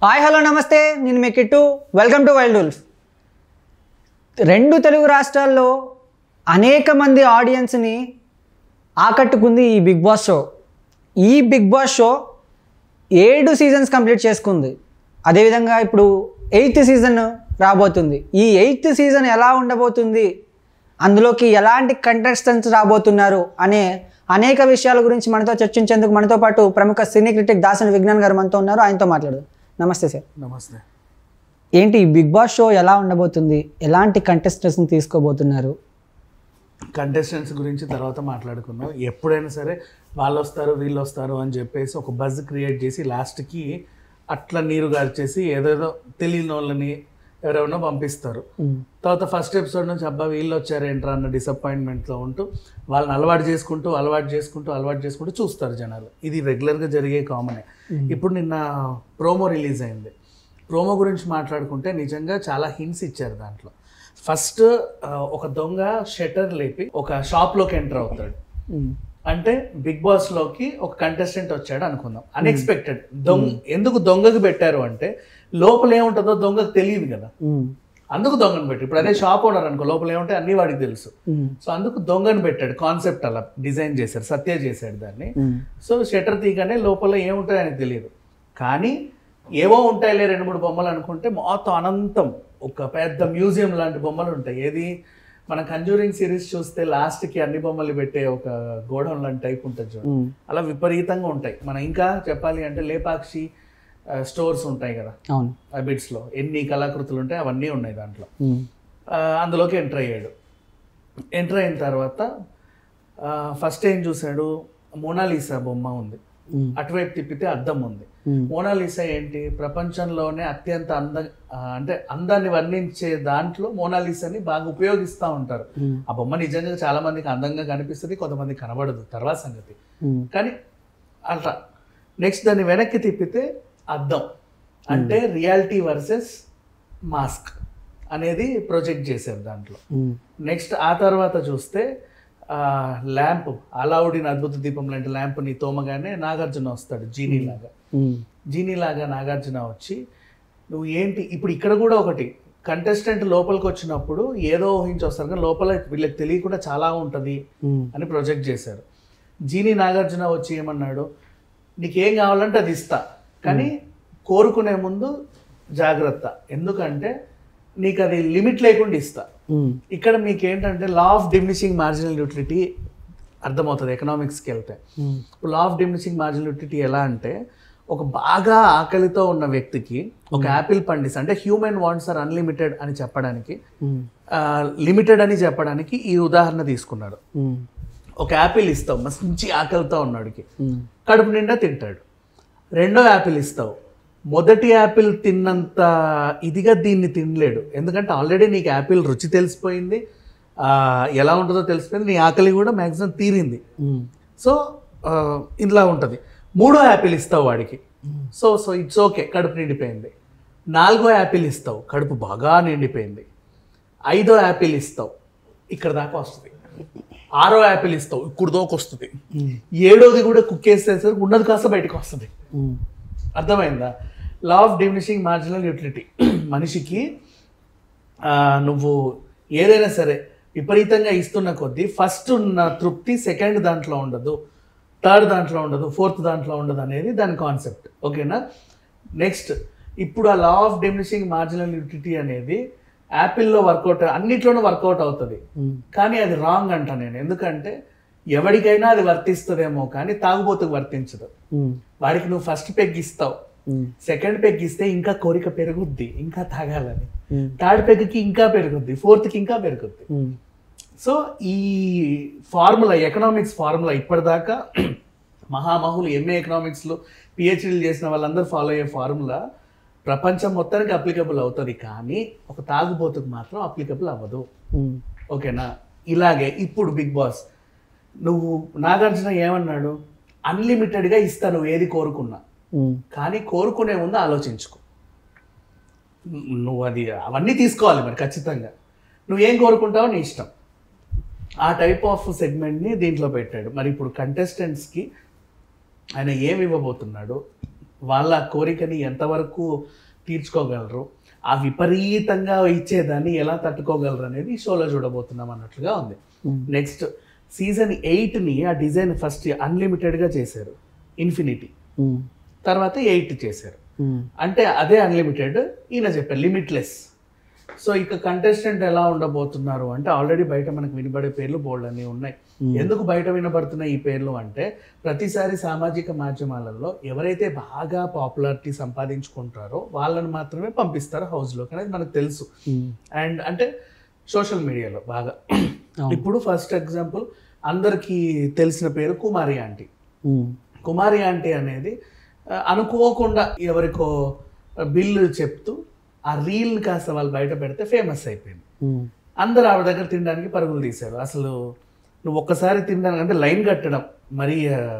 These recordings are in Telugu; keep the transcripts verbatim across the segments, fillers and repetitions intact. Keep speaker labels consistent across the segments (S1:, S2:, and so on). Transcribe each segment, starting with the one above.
S1: హాయ్ హలో నమస్తే, నేను మీ Kittu. Welcome to wild wolf. రెండు తెలుగు రాష్ట్రాల్లో అనేక మంది ఆడియన్స్ని ఆకట్టుకుంది ఈ బిగ్ బాస్ షో. ఈ బిగ్ బాస్ షో ఏడు సీజన్స్ కంప్లీట్ చేసుకుంది. అదేవిధంగా ఇప్పుడు ఎయిత్ సీజన్ రాబోతుంది. ఈ ఎయిత్ సీజన్ ఎలా ఉండబోతుంది, అందులోకి ఎలాంటి కంటెస్టెంట్స్ రాబోతున్నారు అనే అనేక విషయాల గురించి మనతో చర్చించేందుకు మనతో పాటు ప్రముఖ సినీ క్రిటిక్ దాసన్ విజ్ఞాన్ గారు మనతో ఉన్నారు. ఆయనతో మాట్లాడదాం. నమస్తే సార్.
S2: నమస్తే.
S1: ఏంటి ఈ బిగ్ బాస్ షో ఎలా ఉండబోతుంది, ఎలాంటి కంటెస్టెంట్స్ని తీసుకోబోతున్నారు?
S2: కంటెస్టెంట్స్ గురించి తర్వాత మాట్లాడుకుందాం. ఎప్పుడైనా సరే వాళ్ళు వస్తారు వీళ్ళు వస్తారు అని చెప్పేసి ఒక బజ్ క్రియేట్ చేసి లాస్ట్కి అట్లా నీరు గార్చేసి ఏదేదో తెలియని వాళ్ళని ఎవరెవరినో పంపిస్తారు. తర్వాత ఫస్ట్ ఎపిసోడ్ నుంచి అబ్బా వీళ్ళు వచ్చారేంట్రా అన్న డిసప్పాయింట్మెంట్లో ఉంటూ వాళ్ళని అలవాటు చేసుకుంటూ అలవాటు చేసుకుంటూ అలవాటు చేసుకుంటూ చూస్తారు జనాలు. ఇది రెగ్యులర్గా జరిగే కామనే. ఇప్పుడు నిన్న ప్రోమో రిలీజ్ అయింది. ప్రోమో గురించి మాట్లాడుకుంటే నిజంగా చాలా హింట్స్ ఇచ్చారు దాంట్లో. ఫస్ట్ ఒక దొంగ షట్టర్ లేపి ఒక షాప్లోకి ఎంటర్ అవుతాడు. అంటే బిగ్ బాస్లోకి ఒక కంటెస్టెంట్ వచ్చాడు అనుకుందాం. అన్ఎక్స్పెక్టెడ్ దొంగ. ఎందుకు దొంగకి పెట్టారు అంటే లోపల ఏముంటుందో దొంగకు తెలియదు కదా, అందుకు దొంగను పెట్టాడు. ఇప్పుడు అదే షాప్ ఓనర్ అనుకో, లోపల ఏముంటే అన్ని వాడికి తెలుసు. సో అందుకు దొంగను పెట్టాడు. కాన్సెప్ట్ అలా డిజైన్ చేశారు, సత్య చేశాడు దాన్ని. సో షట్టర్ తీగానే లోపల ఏముంటాయో ఆయనకు తెలియదు. కానీ ఏవో ఉంటాయిలే రెండు మూడు బొమ్మలు అనుకుంటే మొత్తం అనంతం ఒక పెద్ద మ్యూజియం లాంటి బొమ్మలు ఉంటాయి. ఏది మన కంజూరింగ్ సిరీస్ చూస్తే లాస్ట్కి అన్ని బొమ్మలు పెట్టే ఒక గోడౌన్ లాంటి టైప్ ఉంటుంది చూడండి, అలా విపరీతంగా ఉంటాయి. మనం ఇంకా చెప్పాలి అంటే లేపాక్షి స్టోర్స్ ఉంటాయి కదా అబిట్స్లో, ఎన్ని కళాకృతులు ఉంటాయి అవన్నీ ఉన్నాయి దాంట్లో. అందులోకి ఎంటర్ అయ్యాడు. ఎంటర్ అయిన తర్వాత ఫస్ట్ ఏం చూశాడు, మోనాలిసా బొమ్మ ఉంది. అటువైపు తిప్పితే అద్దం ఉంది. మోనాలిసా ఏంటి, ప్రపంచంలోనే అత్యంత అంద అంటే అందాన్ని వర్ణించే దాంట్లో మోనాలిసాని బాగా ఉపయోగిస్తూ ఉంటారు. ఆ బొమ్మ నిజంగా చాలా మందికి అందంగా కనిపిస్తుంది, కొంతమందికి కనబడదు, తర్వాత సంగతి. కానీ అట్లా నెక్స్ట్ దాన్ని వెనక్కి తిప్పితే అద్దం, అంటే రియాలిటీ వర్సెస్ మాస్క్ అనేది ప్రొజెక్ట్ చేశారు దాంట్లో. నెక్స్ట్ ఆ తర్వాత చూస్తే ల్యాంప్, అలావుడిన్ అద్భుత దీపం లాంటి ల్యాంప్ని తోమగానే నాగార్జున వస్తాడు జీనీ లాగా. జీనీ లాగా నాగార్జున వచ్చి నువ్వు ఏంటి ఇప్పుడు ఇక్కడ కూడా ఒకటి కంటెస్టెంట్ లోపలికి వచ్చినప్పుడు ఏదో ఊహించి వస్తారు కానీ లోపల వీళ్ళకి తెలియకుండా చాలా ఉంటుంది అని ప్రొజెక్ట్ చేశారు. జీనీ నాగార్జున వచ్చి ఏమన్నాడు, నీకేం కావాలంటే అది ఇస్తా, కానీ కోరుకునే ముందు జాగ్రత్త, ఎందుకంటే నీకు అది లిమిట్ లేకుండా ఇస్తా. ఇక్కడ మీకు ఏంటంటే law of diminishing marginal utility అర్థమవుతుంది ఎకనామిక్స్కి వెళ్తే. ఇప్పుడు law of diminishing marginal utility ఎలా అంటే, ఒక బాగా ఆకలితో ఉన్న వ్యక్తికి ఒక యాపిల్ పండిస్ అంటే హ్యూమన్ వాంట్స్ ఆర్ అన్లిమిటెడ్ అని చెప్పడానికి, లిమిటెడ్ అని చెప్పడానికి ఈ ఉదాహరణ తీసుకున్నాడు. ఒక యాపిల్ ఇస్తావు మంచి ఆకలితో ఉన్నాడికి, కడుపు నిండా తింటాడు. రెండో యాపిల్ ఇస్తావు, మొదటి యాపిల్ తిన్నంత ఇదిగా దీన్ని తినలేడు, ఎందుకంటే ఆల్రెడీ నీకు యాపిల్ రుచి తెలిసిపోయింది, ఎలా ఉంటుందో తెలిసిపోయింది, నీ ఆకలి కూడా మ్యాక్సిమం తీరింది. సో ఇలా ఉంటుంది. మూడో యాపిల్ ఇస్తావు వాడికి, సో సో ఇట్స్ ఓకే, కడుపు నిండిపోయింది. నాలుగో యాపిల్ ఇస్తావు, కడుపు బాగా నిండిపోయింది. ఐదో యాపిల్ ఇస్తావు, ఇక్కడ దాకా వస్తుంది. ఆరో యాపిల్ ఇస్తావు, ఇప్పుడు దోకు వస్తుంది. ఏడోది కూడా కుక్ చేసేసరికి ఉన్నది కాస్త బయటకు వస్తుంది. అర్థమైందా? Law of diminishing marginal utility. మనిషికి నువ్వు ఏదైనా సరే విపరీతంగా ఇస్తున్న కొద్దీ ఫస్ట్ ఉన్న తృప్తి సెకండ్ దాంట్లో ఉండదు, థర్డ్ దాంట్లో ఉండదు, ఫోర్త్ దాంట్లో ఉండదు అనేది దాని కాన్సెప్ట్. ఓకేనా? నెక్స్ట్ ఇప్పుడు ఆ law of diminishing marginal utility అనేది యాపిల్లో వర్కౌట్, అన్నిట్లోనూ వర్కౌట్ అవుతుంది, కానీ అది రాంగ్ అంట నేను. ఎందుకంటే ఎవరికైనా అది వర్తిస్తుందేమో కానీ తాగుబోతుకు వర్తించదు. వాడికి నువ్వు ఫస్ట్ పెగ్ ఇస్తావు, సెకండ్ పెగ్ ఇస్తే ఇంకా కోరిక పెరుగుద్ది, ఇంకా తాగాలని. థర్డ్ పెగ్కి ఇంకా పెరుగుద్ది, ఫోర్త్కి ఇంకా పెరుగుద్ది. సో ఈ ఫార్ములా, ఎకనామిక్స్ ఫార్ములా ఇప్పటిదాకా మహామహులు ఎంఏ ఎకనామిక్స్లో పిహెచ్డీలు చేసిన వాళ్ళందరూ ఫాలో అయ్యే ఫార్ములా ప్రపంచం మొత్తానికి అప్లికబుల్ అవుతుంది, కానీ ఒక తాగుబోతుకు మాత్రం అప్లికబుల్ అవ్వదు. ఓకేనా? ఇలాగే ఇప్పుడు బిగ్ బాస్, నువ్వు నాగార్జున ఏమన్నాడు, అన్లిమిటెడ్గా ఇస్తా నువ్వు ఏది కోరుకున్నా, కానీ కోరుకునే ముందు ఆలోచించుకో. నువ్వు అది అవన్నీ తీసుకోవాలి మరి ఖచ్చితంగా, నువ్వేం కోరుకుంటావో నీ ఇష్టం. ఆ టైప్ ఆఫ్ సెగ్మెంట్ని దీంట్లో పెట్టాడు. మరి ఇప్పుడు కంటెస్టెంట్స్కి ఆయన ఏమి ఇవ్వబోతున్నాడు, వాళ్ళ కోరికని ఎంతవరకు తీర్చుకోగలరు, ఆ విపరీతంగా ఇచ్చేదాన్ని ఎలా తట్టుకోగలరు అనేది ఈ షోలో చూడబోతున్నాం అన్నట్లుగా ఉంది. నెక్స్ట్ సీజన్ ఎయిట్ని ఆ డిజైన్ ఫస్ట్ అన్లిమిటెడ్గా చేశారు, ఇన్ఫినిటీ, తర్వాత ఎయిట్ చేశారు. అంటే అదే అన్లిమిటెడ్, ఈయన చెప్పారు లిమిట్లెస్. సో ఇక కంటెస్టెంట్ ఎలా ఉండబోతున్నారు అంటే ఆల్రెడీ బయట మనకు వినబడే పేర్లు బోల్డ్ అన్నీ ఉన్నాయి. ఎందుకు బయట వినబడుతున్నాయి ఈ పేర్లు అంటే ప్రతిసారి సామాజిక మాధ్యమాలలో ఎవరైతే బాగా పాపులారిటీ సంపాదించుకుంటారో వాళ్ళని మాత్రమే పంపిస్తారు హౌస్లోకి అనేది మనకు తెలుసు. అండ్ అంటే సోషల్ మీడియాలో బాగా ఇప్పుడు ఫస్ట్ ఎగ్జాంపుల్ అందరికీ తెలిసిన పేరు కుమారి ఆంటీ. కుమారి ఆంటీ అనేది అనుకోకుండా ఎవరికో బిల్లు చెప్తూ ఆ రీల్ కాస్త వాళ్ళు బయట పెడితే ఫేమస్ అయిపోయింది. అందరు ఆవిడ దగ్గర తినడానికి పరుగులు తీశారు. అసలు నువ్వు ఒక్కసారి తినడానికి అంటే లైన్ కట్టడం మరి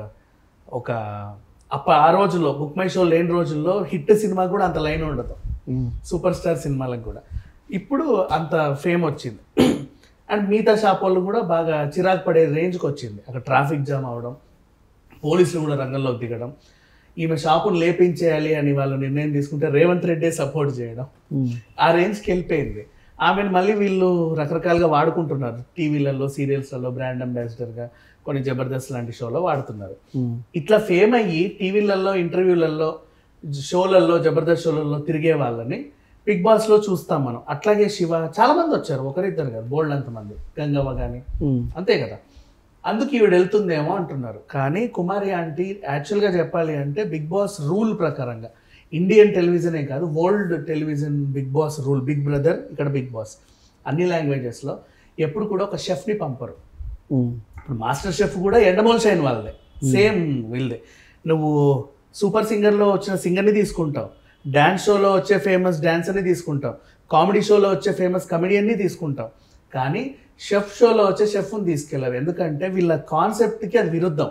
S2: ఒక అప్ప ఆ రోజుల్లో బుక్ మై షో లేని రోజుల్లో హిట్ సినిమా కూడా అంత లైన్ ఉండదు, సూపర్ స్టార్ సినిమాలకు కూడా. ఇప్పుడు అంత ఫేమ్ వచ్చింది. అండ్ మిగతా షాప్ వాళ్ళు కూడా బాగా చిరాకు పడే రేంజ్కి వచ్చింది. అక్కడ ట్రాఫిక్ జామ్ అవడం, పోలీసులు కూడా రంగంలోకి దిగడం, ఈమె షాపును లేపించేయాలి అని వాళ్ళు నిర్ణయం తీసుకుంటే రేవంత్ రెడ్డి సపోర్ట్ చేయడం, ఆ రేంజ్కి వెళ్ళిపోయింది. ఆమెను మళ్ళీ వీళ్ళు రకరకాలుగా వాడుకుంటున్నారు. టీవీలలో, సీరియల్స్లలో బ్రాండ్ అంబాసిడర్గా, కొన్ని జబర్దస్త్ లాంటి షోలో వాడుతున్నారు. ఇట్లా ఫేమ్ అయ్యి టీవీలలో, ఇంటర్వ్యూలలో, షోలలో, జబర్దస్త్ షోలలో తిరిగే వాళ్ళని బిగ్ బాస్లో చూస్తాం మనం. అట్లాగే శివ చాలా మంది వచ్చారు, ఒకరిద్దరు కాదు, బోల్డ్ అంతమంది, గంగవ్వ కానీ, అంతే కదా. అందుకు ఈవిడ వెళ్తుందేమో అంటున్నారు. కానీ కుమారి ఆంటీ యాక్చువల్గా చెప్పాలి అంటే బిగ్ బాస్ రూల్ ప్రకారంగా, ఇండియన్ టెలివిజనే కాదు world television big boss rule, big brother ఇక్కడ బిగ్ బాస్, అన్ని లాంగ్వేజెస్లో ఎప్పుడు కూడా ఒక షెఫ్ని పంపరు. ఇప్పుడు మాస్టర్ షెఫ్ కూడా ఎండమోల్ షైన్ వాళ్ళదే, సేమ్ వీళ్ళదే. నువ్వు సూపర్ సింగర్లో వచ్చిన సింగర్ని తీసుకుంటావు, డ్యాన్స్ షోలో వచ్చే ఫేమస్ డాన్సర్ని తీసుకుంటావు, కామెడీ షోలో వచ్చే ఫేమస్ కమెడియన్ని తీసుకుంటావు. కానీ షెఫ్ షోలో వచ్చే షెఫ్ని తీసుకెళ్ళారు. ఎందుకంటే వీళ్ళ కాన్సెప్ట్కి అది విరుద్ధం.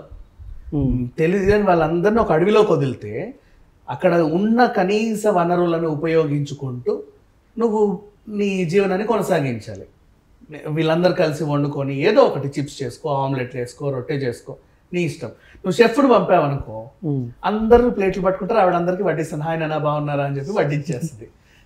S2: తెలియని వాళ్ళందరినీ ఒక అడవిలోకి వదిలితే అక్కడ ఉన్న కనీస వనరులను ఉపయోగించుకుంటూ నువ్వు నీ జీవనాన్ని కొనసాగించాలి. వీళ్ళందరూ కలిసి వండుకొని ఏదో ఒకటి చిప్స్ చేసుకో, ఆమ్లెట్ వేసుకో, రొట్టె చేసుకో, నీ ఇష్టం. నువ్వు షెఫ్ను పంపావనుకో అందరూ ప్లేట్లు పట్టుకుంటారు, ఆవిడ అందరికీ వడ్డిస్తాను, హాయ్ నాన్న బాగున్నారా అని చెప్పి వడ్డించేస్తుంది.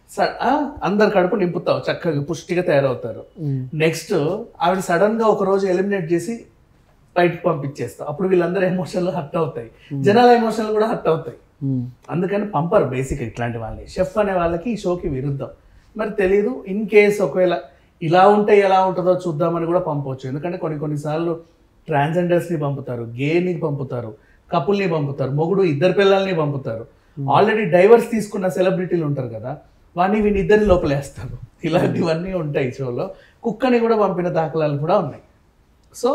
S2: అందరు కడుపు నింపుతావు, చక్కగా పుష్టిగా తయారవుతారు. నెక్స్ట్ ఆవిడ సడన్ గా ఒక రోజు ఎలిమినేట్ చేసి బయటకు పంపించేస్తావు. అప్పుడు వీళ్ళందరూ ఎమోషన్లు హర్ట్ అవుతాయి, జనాల ఎమోషన్లు కూడా హర్ట్ అవుతాయి. అందుకని పంపరు బేసిక్ ఇట్లాంటి వాళ్ళని. షెఫ్ అనే వాళ్ళకి ఈ షోకి విరుద్ధం. మరి తెలీదు, ఇన్ కేస్ ఒకవేళ ఇలా ఉంటే ఎలా ఉంటుందో చూద్దామని కూడా పంపవచ్చు. ఎందుకంటే కొన్ని కొన్నిసార్లు ట్రాన్స్జెండర్స్ని పంపుతారు, గేని పంపుతారు, కపుల్ని పంపుతారు, మొగుడు ఇద్దరు పిల్లల్ని పంపుతారు. ఆల్రెడీ డైవర్స్ తీసుకున్న సెలబ్రిటీలు ఉంటారు కదా, వాడిని వీని ఇద్దరిని లోపలేస్తారు. ఇలాంటివన్నీ ఉంటాయి షోలో. కుక్కని కూడా పంపిన దాఖలాలు కూడా ఉన్నాయి. సో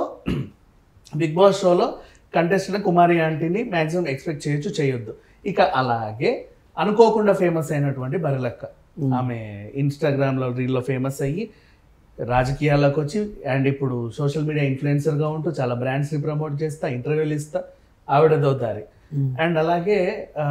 S2: బిగ్ బాస్ షోలో కంటెస్టెంట్ కుమారి ఆంటీని మ్యాక్సిమం ఎక్స్పెక్ట్ చేయొచ్చు, చేయొద్దు. ఇక అలాగే అనుకోకుండా ఫేమస్ అయినటువంటి బరిలక్క, ఆమె ఇన్స్టాగ్రామ్లో రీల్లో ఫేమస్ అయ్యి రాజకీయాల్లోకి వచ్చి అండ్ ఇప్పుడు సోషల్ మీడియా ఇన్ఫ్లుయెన్సర్గా ఉంటూ చాలా బ్రాండ్స్ని ప్రమోట్ చేస్తా, ఇంటర్వ్యూలు ఇస్తా, ఆవిడదో దారి. అండ్ అలాగే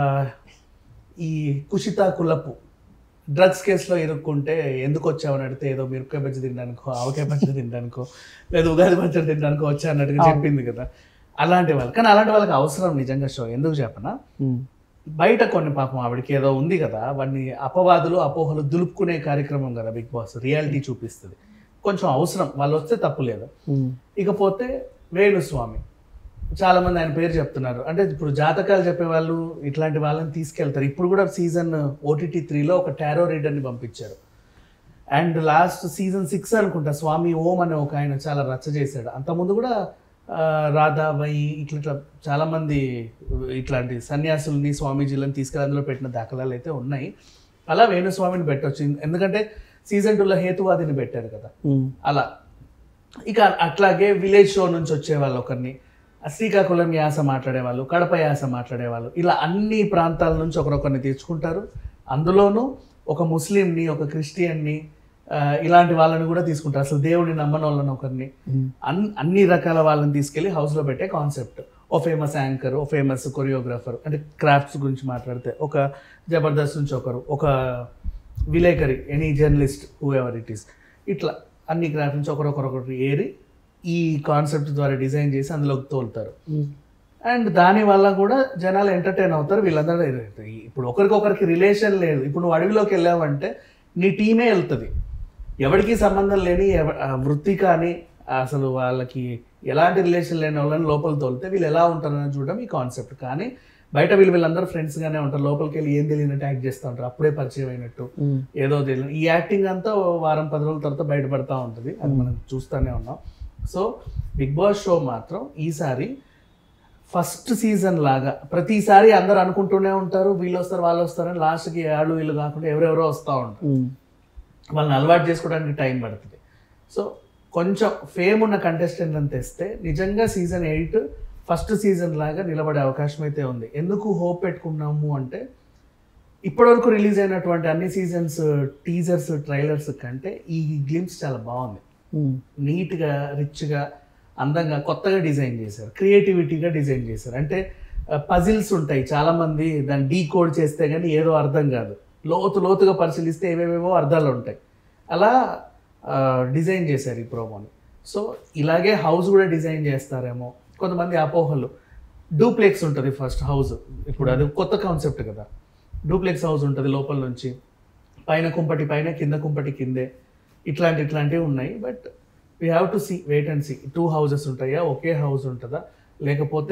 S2: ఈ కుషితా కులపు డ్రగ్స్ కేసులో ఇరుక్కుంటే ఎందుకు వచ్చామని అడిగితే ఏదో మిరపకాయ పచ్చడి తినడానికో, ఆవకాయ పచ్చడి తినడానికో, లేదా ఉగాది పచ్చడి తినడానికో వచ్చా అన్నట్టుగా చెప్పింది కదా. అలాంటి వాళ్ళు, కానీ అలాంటి వాళ్ళకి అవసరం నిజంగా షో. ఎందుకు చెప్పనా, బయట కొన్ని పాపం ఆవిడకి ఏదో ఉంది కదా, వాడిని అపవాదులు అపోహలు దులుపుకునే కార్యక్రమం కదా బిగ్ బాస్, రియాలిటీ చూపిస్తుంది. కొంచెం అవసరం, వాళ్ళు వస్తే తప్పు లేదు. ఇకపోతే వేణుస్వామి, చాలా మంది ఆయన పేరు చెప్తున్నారు. అంటే ఇప్పుడు జాతకాలు చెప్పేవాళ్ళు ఇట్లాంటి వాళ్ళని తీసుకెళ్తారు. ఇప్పుడు కూడా సీజన్ ఓటీటీ త్రీలో ఒక టారో రీడర్ని పంపించారు. అండ్ లాస్ట్ సీజన్ సిక్స్ అనుకుంటా స్వామి ఓం అనే ఒక ఆయన చాలా రచ్చ చేశాడు. అంతకుముందు కూడా రాధాబాయి ఇట్లా ఇట్లా చాలామంది ఇట్లాంటి సన్యాసుల్ని, స్వామీజీలను తీసుకెళ్ళి అందులో పెట్టిన దాఖలాలు అయితే ఉన్నాయి. అలా వేణుస్వామిని పెట్టవచ్చు, ఎందుకంటే సీజన్ టూలో హేతువాదిని పెట్టారు కదా అలా. ఇక అట్లాగే విలేజ్ షో నుంచి వచ్చే వాళ్ళు ఒకరిని, శ్రీకాకుళం యాస మాట్లాడేవాళ్ళు, కడప యాస మాట్లాడేవాళ్ళు, ఇలా అన్ని ప్రాంతాల నుంచి ఒకరొకరిని తెచ్చుకుంటారు. అందులోనూ ఒక ముస్లింని, ఒక క్రిస్టియన్ని, ఇలాంటి వాళ్ళని కూడా తీసుకుంటారు. అసలు దేవుడిని నమ్మని వాళ్ళని ఒకరిని, అన్ అన్ని రకాల వాళ్ళని తీసుకెళ్ళి హౌస్లో పెట్టే కాన్సెప్ట్. ఓ ఫేమస్ యాంకర్, ఓ ఫేమస్ కొరియోగ్రాఫర్, అంటే క్రాఫ్ట్స్ గురించి మాట్లాడితే ఒక జబర్దస్త్ నుంచి ఒకరు, ఒక విలేకరి, any journalist, who ever it is, ఇట్లా అన్ని క్రాఫ్ట్ నుంచి ఒకరొకరొకరు ఏరి ఈ కాన్సెప్ట్ ద్వారా డిజైన్ చేసి అందులోకి తోలుతారు. అండ్ దాని వల్ల కూడా జనాలు ఎంటర్టైన్ అవుతారు. వీళ్ళందరూ ఇప్పుడు ఒకరికొకరికి రిలేషన్ లేదు. ఇప్పుడు నువ్వు అడవిలోకి వెళ్ళావంటే నీ టీమే వెళ్తుంది, ఎవరికి సంబంధం లేని వృత్తి కానీ అసలు వాళ్ళకి ఎలాంటి రిలేషన్ లేని వాళ్ళని లోపల తోలితే వీళ్ళు ఎలా ఉంటారని చూడడం ఈ కాన్సెప్ట్. కానీ బయట వీళ్ళు వీళ్ళందరూ ఫ్రెండ్స్గానే ఉంటారు, లోపలికి వెళ్ళి ఏం తెలియనట్టు యాక్ట్ చేస్తూ ఉంటారు, అప్పుడే పరిచయం అయినట్టు ఏదో తెలియదు. ఈ యాక్టింగ్ అంతా వారం పది రోజుల తర్వాత బయటపడతా ఉంటుంది, అది మనం చూస్తూనే ఉన్నాం. సో బిగ్ బాస్ షో మాత్రం ఈసారి ఫస్ట్ సీజన్ లాగా ప్రతిసారి అందరు అనుకుంటూనే ఉంటారు వీళ్ళు వస్తారు వాళ్ళు వస్తారని, లాస్ట్కి వాళ్ళు వీళ్ళు కాకుండా ఎవరెవరో వస్తూ ఉంటారు. వాళ్ళని అలవాటు చేసుకోవడానికి టైం పడుతుంది. సో కొంచెం ఫేమ్ ఉన్న కంటెస్టెంట్లను తెస్తే నిజంగా సీజన్ ఎయిట్ ఫస్ట్ సీజన్ లాగా నిలబడే అవకాశం అయితే ఉంది. ఎందుకు హోప్ పెట్టుకున్నాము అంటే ఇప్పటివరకు రిలీజ్ అయినటువంటి అన్ని సీజన్స్ టీజర్స్ ట్రైలర్స్ కంటే ఈ గ్లిమ్స్ చాలా బాగుంది. నీట్గా రిచ్గా అందంగా కొత్తగా డిజైన్ చేశారు, క్రియేటివిటీగా డిజైన్ చేశారు. అంటే పజిల్స్ ఉంటాయి, చాలామంది దాన్ని డీ కోడ్ చేస్తే కానీ ఏదో అర్థం కాదు, లోతు లోతుగా పరిశీలిస్తే ఏవేవేవో అర్థాలు ఉంటాయి. అలా డిజైన్ చేశారు ఈ ప్రోమోని. సో ఇలాగే హౌస్ కూడా డిజైన్ చేస్తారేమో. కొంతమంది అపోహలు, డూప్లెక్స్ ఉంటుంది ఫస్ట్ హౌస్, ఇప్పుడు అది కొత్త కాన్సెప్ట్ కదా, డూప్లెక్స్ హౌస్ ఉంటుంది లోపల నుంచి, పైన కుంపటి పైన కింద కుంపటి కిందే, ఇట్లాంటి ఇట్లాంటివి ఉన్నాయి. But we have to see, wait and see. Two houses ఉంటాయా, ఒకే హౌస్ ఉంటుందా, లేకపోతే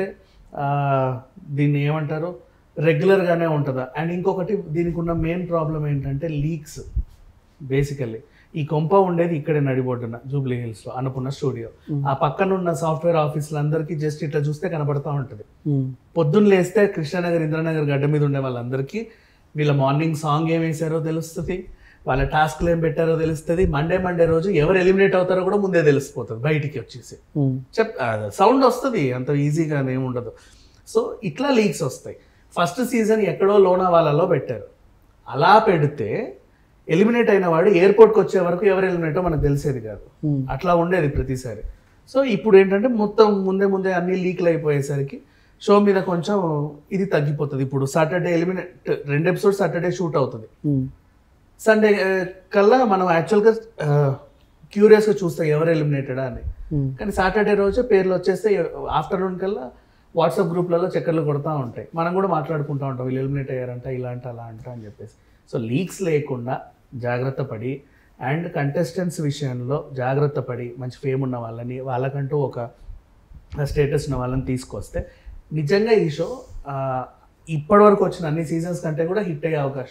S2: దీన్ని ఏమంటారు రెగ్యులర్గానే ఉంటుందా. అండ్ ఇంకొకటి దీనికి ఉన్న మెయిన్ ప్రాబ్లం ఏంటంటే లీక్స్. బేసికల్లీ ఈ కొంప ఉండేది ఇక్కడే నడిబొడ్డున జూబ్లీ హిల్స్లో అన్నపూర్ణ స్టూడియో, ఆ పక్కన ఉన్న సాఫ్ట్వేర్ ఆఫీసులు అందరికీ జస్ట్ ఇట్లా చూస్తే కనబడతా ఉంటుంది. పొద్దున్న లేస్తే కృష్ణానగర్ ఇంద్రానగర్ గడ్డ మీద ఉండే వాళ్ళందరికీ వీళ్ళ మార్నింగ్ సాంగ్ ఏం వేసారో తెలుస్తుంది, వాళ్ళ టాస్క్లు ఏం పెట్టారో తెలుస్తుంది. మండే మండే రోజు ఎవరు ఎలిమినేట్ అవుతారో కూడా ముందే తెలిసిపోతుంది బయటికి వచ్చేసి. చెప్ సౌండ్ వస్తుంది, అంత ఈజీగా ఏముండదు. సో ఇట్లా లీక్స్ వస్తాయి. ఫస్ట్ సీజన్ ఎక్కడో లోనావాలాలో పెట్టారు, అలా పెడితే ఎలిమినేట్ అయిన వాడు ఎయిర్పోర్ట్కి వచ్చే వరకు ఎవరు ఎలిమినేటో మనకు తెలిసేది కాదు, అట్లా ఉండేది ప్రతిసారి. సో ఇప్పుడు ఏంటంటే మొత్తం ముందే ముందే అన్ని లీక్లు అయిపోయేసరికి షో మీద కొంచెం ఇది తగ్గిపోతుంది. ఇప్పుడు సాటర్డే ఎలిమినేట్, రెండు ఎపిసోడ్స్ సాటర్డే షూట్ అవుతుంది, సండే కల్లా మనం యాక్చువల్గా క్యూరియస్గా చూస్తాం ఎవరు ఎలిమినేటెడా అని. కానీ సాటర్డే రోజు పేర్లు వచ్చేస్తే ఆఫ్టర్నూన్ కల్లా వాట్సాప్ గ్రూప్లలో చక్కర్లు కొడతా ఉంటాయి, మనం కూడా మాట్లాడుకుంటూ ఉంటాం వీళ్ళు ఎలిమినేట్ అయ్యారంట ఇలా అంట అలా అంట అని చెప్పేసి. సో లీక్స్ లేకుండా జాగ్రత్త పడి అండ్ కంటెస్టెంట్స్ విషయంలో జాగ్రత్త పడి మంచి ఫేమ్ ఉన్న వాళ్ళని, వాళ్ళకంటూ ఒక స్టేటస్ ఉన్న వాళ్ళని తీసుకొస్తే నిజంగా ఈ షో ఇప్పటివరకు వచ్చిన అన్ని సీజన్స్ కంటే కూడా హిట్ అయ్యే అవకాశం